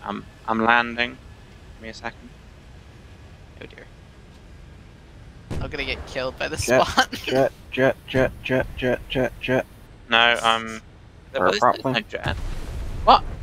I'm landing. Give me a second. Oh dear. I'm gonna get killed by the Jet, spawn. jet. No, Or there's properly. no jet. What?